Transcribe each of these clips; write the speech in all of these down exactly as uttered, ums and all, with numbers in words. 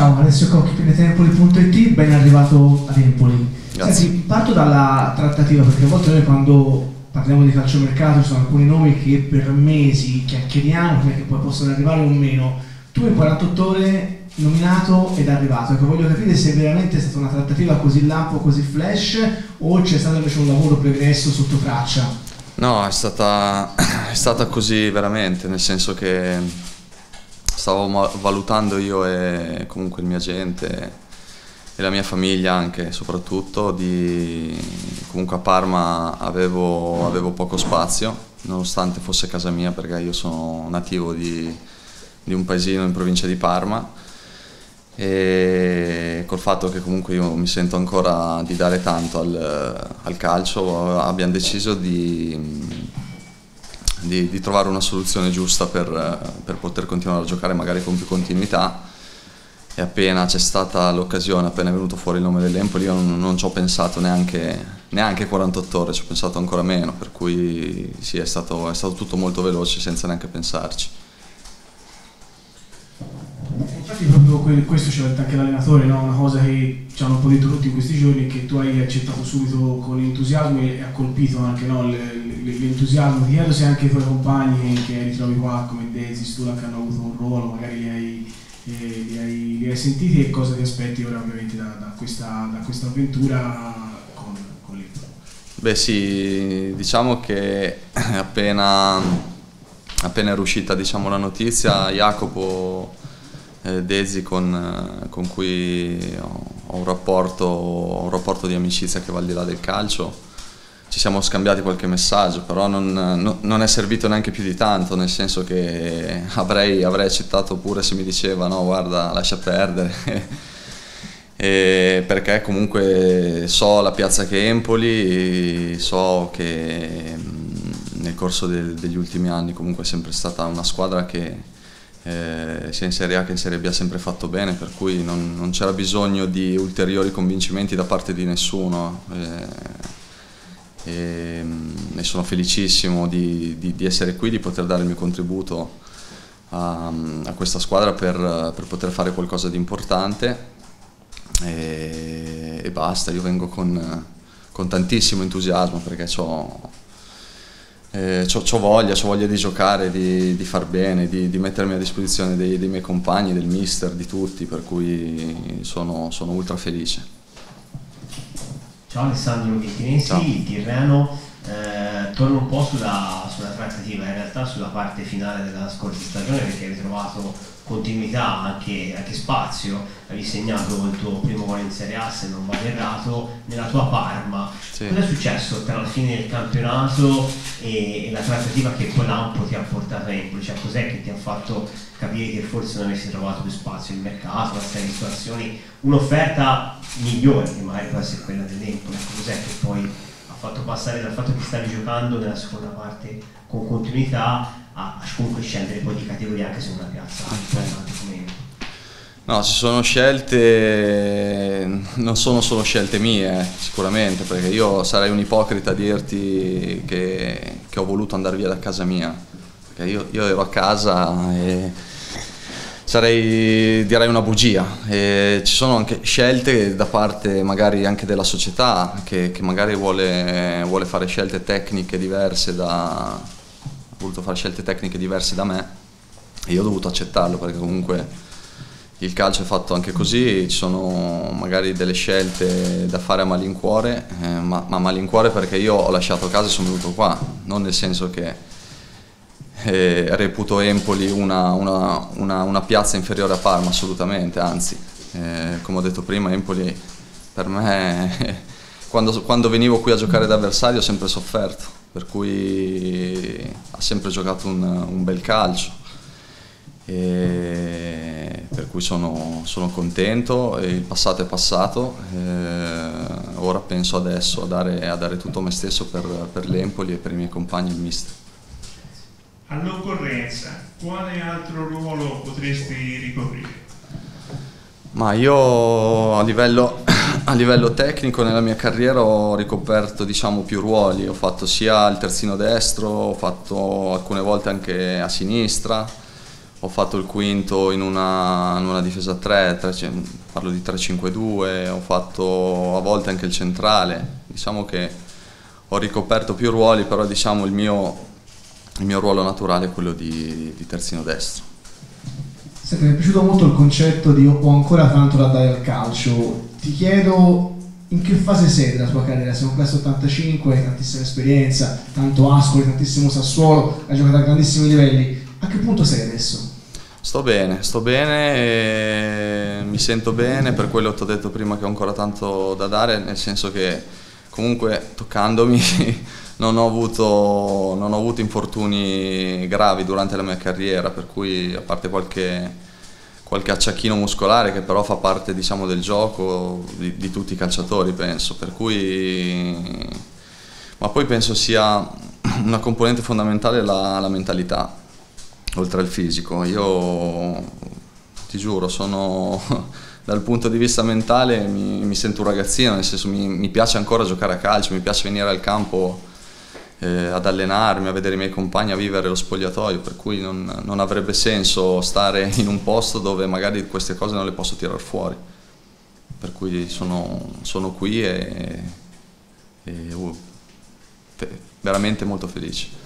Ciao, Alessio Cocchi, Penetempoli punto it, ben arrivato ad Empoli. Senti, parto dalla trattativa, perché a volte noi quando parliamo di calciomercato ci sono alcuni nomi che per mesi chiacchieriamo, che poi possono arrivare o meno. Tu in quarantotto ore nominato ed arrivato, ecco, voglio capire se veramente è stata una trattativa così lampo, così flash, o c'è stato invece un lavoro pregresso sotto traccia? No, è stata, è stata così veramente, nel senso che stavo valutando io e comunque il mio agente e la mia famiglia anche soprattutto, di comunque a Parma avevo, avevo poco spazio, nonostante fosse casa mia, perché io sono nativo di, di un paesino in provincia di Parma, e col fatto che comunque io mi sento ancora di dare tanto al, al calcio, abbiamo deciso di Di, di trovare una soluzione giusta per, per poter continuare a giocare magari con più continuità, e appena c'è stata l'occasione, appena è venuto fuori il nome dell'Empoli, io non, non ci ho pensato neanche, neanche quarantotto ore, ci ho pensato ancora meno, per cui sì, è stato, è stato tutto molto veloce senza neanche pensarci. Infatti proprio questo ci ha detto anche l'allenatore, no? Una cosa che ci hanno un po' detto tutti in questi giorni, che tu hai accettato subito con entusiasmo e ha colpito anche, no, l'entusiasmo. Ti chiedo se anche i tuoi compagni che ritrovi qua come Desi, Stula, che hanno avuto un ruolo, magari li hai, eh, li hai, li hai sentiti, e cosa ti aspetti ora ovviamente da, da, questa, da questa avventura con, con l'Empoli. Beh sì, diciamo che appena, appena è uscita, diciamo, la notizia, Jacopo Desi, con, con cui ho, ho, un rapporto, ho un rapporto di amicizia che va al di là del calcio, ci siamo scambiati qualche messaggio, però non, no, non è servito neanche più di tanto, nel senso che avrei, avrei accettato pure se mi diceva no, guarda, lascia perdere, e perché comunque so la piazza che è Empoli, so che nel corso de, degli ultimi anni comunque è sempre stata una squadra che Eh, sia in Serie A che in Serie B ha sempre fatto bene, per cui non, non c'era bisogno di ulteriori convincimenti da parte di nessuno, eh, e, e sono felicissimo di, di, di essere qui, di poter dare il mio contributo a, a questa squadra per, per poter fare qualcosa di importante, e, e basta. Io vengo con, con tantissimo entusiasmo, perché c'ho Eh, c'ho voglia, c'ho voglia di giocare, di, di far bene, di, di mettermi a disposizione dei, dei miei compagni, del mister, di tutti, per cui sono, sono ultra felice. Ciao Alessandro Ventinesi, Tirreno. Eh, torno un po' sulla, sulla trattativa, in realtà sulla parte finale della scorsa stagione, perché hai ritrovato continuità, anche, anche spazio, avevi segnato il tuo primo gol in Serie A, se non vado errato, nella tua Parma. Sì. Cosa è successo tra la fine del campionato e, e la trattativa che poi Lampo ti ha portato a Empoli? Cioè, cos'è che ti ha fatto capire che forse non avessi trovato più spazio nel mercato, una serie di situazioni, un'offerta migliore che magari può essere quella dell'Empoli? Cos'è che poi ha fatto passare dal fatto che stavi giocando nella seconda parte con continuità a comunque scendere poi di categoria anche se una piazza importante come Empoli? No, ci sono scelte, non sono solo scelte mie, sicuramente, perché io sarei un ipocrita a dirti che, che ho voluto andare via da casa mia, perché io, io ero a casa e sarei, direi, una bugia. E ci sono anche scelte da parte magari anche della società che, che magari vuole, vuole fare scelte tecniche diverse da, ha voluto fare scelte tecniche diverse da me, e io ho dovuto accettarlo, perché comunque il calcio è fatto anche così, ci sono magari delle scelte da fare a malincuore, eh, ma, ma a malincuore perché io ho lasciato casa e sono venuto qua, non nel senso che eh, reputo Empoli una, una, una, una piazza inferiore a Parma, assolutamente, anzi, eh, come ho detto prima, Empoli per me, quando, quando venivo qui a giocare da avversario ho sempre sofferto, per cui ha sempre giocato un, un bel calcio. E per cui sono, sono contento, e il passato è passato, e ora penso adesso a dare, a dare tutto me stesso per, per l'Empoli e per i miei compagni e il mister. All'occorrenza, quale altro ruolo potresti ricoprire? Ma io a livello, a livello tecnico nella mia carriera ho ricoperto, diciamo, più ruoli, ho fatto sia il terzino destro, ho fatto alcune volte anche a sinistra, ho fatto il quinto in una, in una difesa tre, tre, parlo di tre cinque due, ho fatto a volte anche il centrale. Diciamo che ho ricoperto più ruoli, però diciamo il mio, il mio ruolo naturale è quello di, di terzino destro. Senti, mi è piaciuto molto il concetto di ho ancora tanto da dare al calcio. Ti chiedo in che fase sei della tua carriera? Sei un classe ottantacinque, tantissima esperienza, tanto Ascoli, tantissimo Sassuolo, hai giocato a grandissimi livelli. A che punto sei adesso? Sto bene, sto bene, e mi sento bene, per quello ti ho detto prima che ho ancora tanto da dare, nel senso che comunque toccandomi non ho avuto, non ho avuto infortuni gravi durante la mia carriera, per cui a parte qualche, qualche acciacchino muscolare che però fa parte, diciamo, del gioco di, di tutti i calciatori, penso, per cui, ma poi penso sia una componente fondamentale la, la mentalità. Oltre al fisico, io ti giuro, sono dal punto di vista mentale mi, mi sento un ragazzino, nel senso mi, mi piace ancora giocare a calcio, mi piace venire al campo eh, ad allenarmi, a vedere i miei compagni, a vivere lo spogliatoio, per cui non, non avrebbe senso stare in un posto dove magari queste cose non le posso tirar fuori, per cui sono, sono qui e, e uh, veramente molto felice.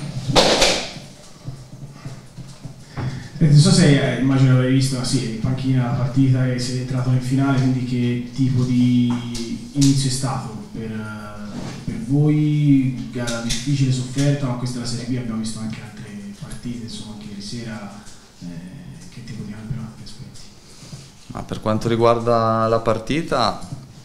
Non so se eh, immagino avrei visto, ma sì, in panchina la partita e sei entrato nel finale, quindi che tipo di inizio è stato per, per voi? Gara difficile, sofferta, ma questa è la Serie B, abbiamo visto anche altre partite, insomma anche ieri sera, eh, che tipo di campionato ti aspetti? Ma per quanto riguarda la partita,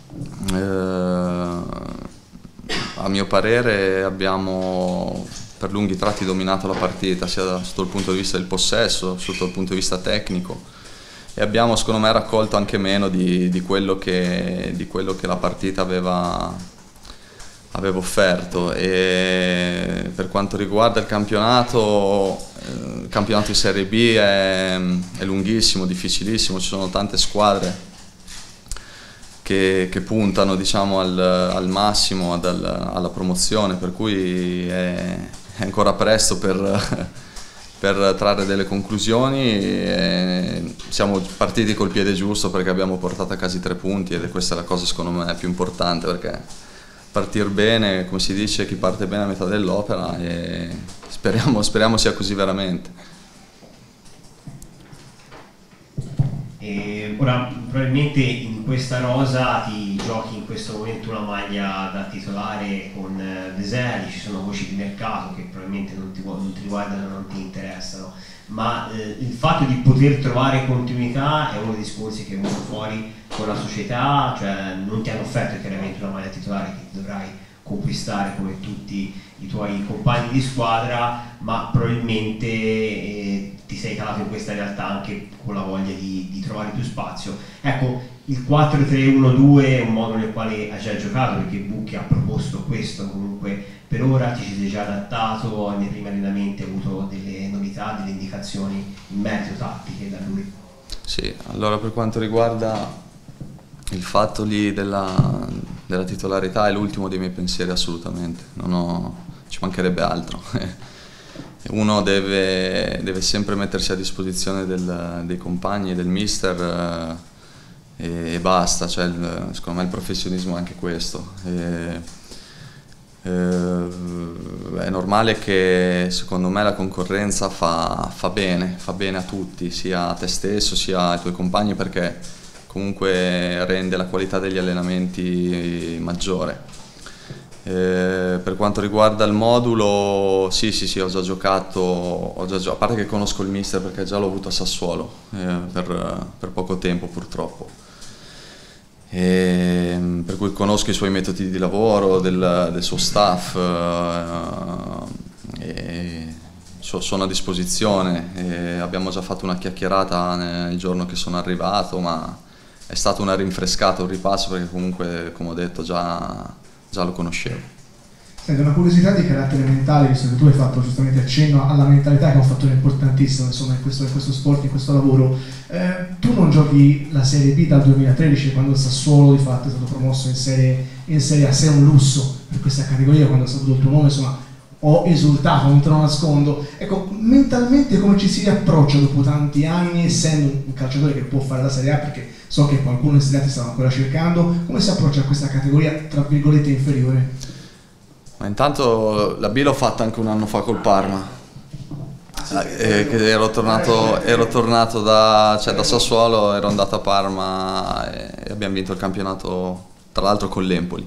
eh, a mio parere abbiamo per lunghi tratti dominato la partita, sia sotto il punto di vista del possesso, sotto il punto di vista tecnico, e abbiamo secondo me raccolto anche meno di, di, quello, che, di quello che la partita aveva, aveva offerto. E per quanto riguarda il campionato, eh, il campionato di Serie B è, è lunghissimo, difficilissimo, ci sono tante squadre Che, che puntano, diciamo, al, al massimo, ad, al, alla promozione, per cui è, è ancora presto per, per trarre delle conclusioni. E siamo partiti col piede giusto perché abbiamo portato a casa i tre punti ed è questa la cosa secondo me più importante, perché partire bene, come si dice, chi parte bene a metà dell'opera, e speriamo, speriamo sia così veramente. E ora probabilmente in questa rosa ti giochi in questo momento una maglia da titolare con De Zerbi, ci sono voci di mercato che probabilmente non ti, non ti riguardano e non ti interessano, ma eh, il fatto di poter trovare continuità è uno dei discorsi che è venuto fuori con la società, cioè non ti hanno offerto chiaramente una maglia titolare che dovrai conquistare come tutti i tuoi compagni di squadra, ma probabilmente eh, ti sei calato in questa realtà anche con la voglia di, di trovare il tuo spazio. Ecco, il quattro tre uno due è un modo nel quale hai già giocato, perché Bucchi ha proposto questo, comunque per ora ti ci sei già adattato, nei primi allenamenti hai avuto delle novità, delle indicazioni in merito tattiche da lui? Sì, allora per quanto riguarda il fatto lì della, della titolarità è l'ultimo dei miei pensieri assolutamente, non ho, ci mancherebbe altro. Uno deve, deve sempre mettersi a disposizione del, dei compagni, del mister eh, e, e basta, cioè il, secondo me il professionismo è anche questo. E, eh, è normale che secondo me la concorrenza fa, fa bene, fa bene a tutti, sia a te stesso sia ai tuoi compagni, perché comunque rende la qualità degli allenamenti maggiore. Eh, per quanto riguarda il modulo, sì sì sì, ho già giocato, ho già gio- a parte che conosco il mister perché già l'ho avuto a Sassuolo eh, per, per poco tempo purtroppo, e, per cui conosco i suoi metodi di lavoro, del, del suo staff, eh, e so, sono a disposizione, e abbiamo già fatto una chiacchierata il giorno che sono arrivato, ma è stata una rinfrescata, un ripasso, perché comunque, come ho detto, già, già lo conoscevo. Senti, una curiosità di carattere mentale, visto che tu hai fatto giustamente accenno alla mentalità, che è un fattore importantissimo, insomma, in questo, in questo sport, in questo lavoro. Eh, tu non giochi la Serie B dal duemilatredici, quando il Sassuolo di fatto è stato promosso in Serie, in serie A. Sei un lusso per questa categoria, quando ha saputo il tuo nome, insomma, ho esultato, non te lo nascondo. Ecco, mentalmente come ci si riapproccia dopo tanti anni, essendo un calciatore che può fare la Serie A, perché so che qualcuno in Serie A ti stava ancora cercando, come si approccia a questa categoria tra virgolette inferiore? Ma intanto la B l'ho fatta anche un anno fa col Parma. Eh, che ero tornato, ero tornato da, cioè, da Sassuolo, ero andato a Parma e abbiamo vinto il campionato, tra l'altro con l'Empoli.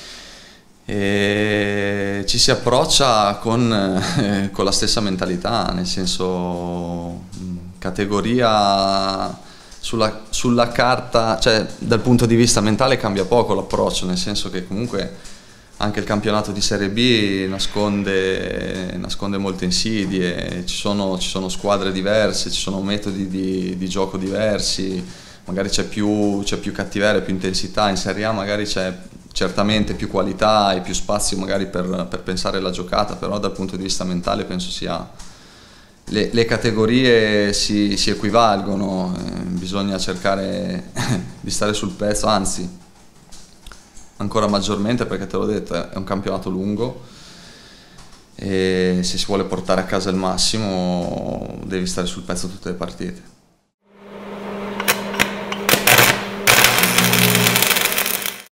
E ci si approccia con, eh, con la stessa mentalità, nel senso categoria sulla, sulla carta, cioè dal punto di vista mentale cambia poco l'approccio, nel senso che comunque anche il campionato di Serie B nasconde, nasconde molte insidie, ci sono, ci sono squadre diverse, ci sono metodi di, di gioco diversi, magari c'è più, c'è più cattiveria, più intensità, in Serie A magari c'è certamente più qualità e più spazio magari per, per pensare la giocata, però dal punto di vista mentale penso sia... Le, le categorie si, si equivalgono, eh, bisogna cercare di stare sul pezzo, anzi ancora maggiormente perché te l'ho detto è un campionato lungo e se si vuole portare a casa il massimo devi stare sul pezzo tutte le partite.